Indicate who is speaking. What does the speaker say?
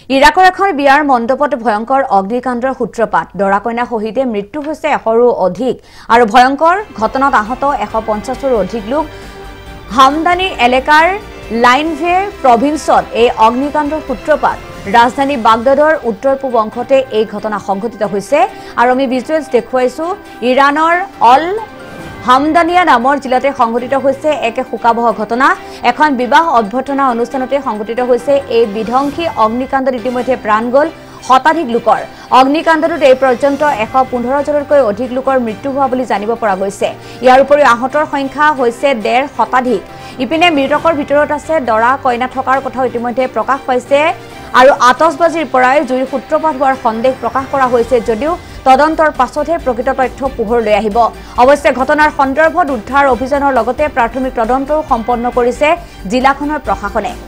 Speaker 1: ইৰাকৰ এখন বিয়াৰ মণ্ডপত ভয়ংকৰ অগ্নিকাণ্ডৰ সূত্ৰপাত দৰা কইনা সহিতে মৃত্যু হৈছে 100ৰো অধিক আৰু ভয়ংকৰ ঘটনাত আহত 150ৰো অধিক লোক হামদানি এলেকাৰ লাইনভে প্ৰভিন্সত এই অগ্নিকাণ্ডৰ সূত্ৰপাত ৰাজধানী বাগদাদৰ উত্তৰ পূব অংশতে এই ঘটনা সংঘটিত হৈছে আৰু আমি ভিজুৱেলছ দেখুৱাইছো ইৰানৰ অল হামদানিয়া নামৰ জিলাতে সংঘটিত হৈছে এক শোকাবহ ঘটনা এখন বিবাহ অভ্যৰ্থনা অনুষ্ঠানতে সংঘটিত হৈছে এই বিধ্বংসী অগ্নিকাণ্ডত ইতিমধ্যে প্ৰাণ গল শতাধিক লোকৰ অগ্নিকাণ্ডত এই পৰ্যন্ত 115 জনতকৈ অধিক লোকৰ মৃত্যু হোৱা বুলি জানিব পৰা গৈছে ইয়াৰ উপৰি আহতৰ সংখ্যা হৈছে 1.5 শতাধিক ইপিনে মৃতকৰ ভিতৰত আছে দৰা কইনা থকাৰ কথা ইতিমধ্যে প্ৰকাশ পাইছে আৰু আতচবাজিৰ পৰাই জুইৰ সূত্ৰপাত হোৱাৰ সন্দেহ প্ৰকাশ কৰা হৈছে যদিও তদন্তৰ পাছতহে প্ৰকৃত তথ্য পোহৰলৈ আহিব অৱশ্যে ঘটনাৰ সন্দৰ্ভত উদ্ধাৰ অভিযানৰ লগতে প্ৰাথমিক তদন্তও সম্পন্ন কৰিছে জিলাখনৰ প্ৰশাসনে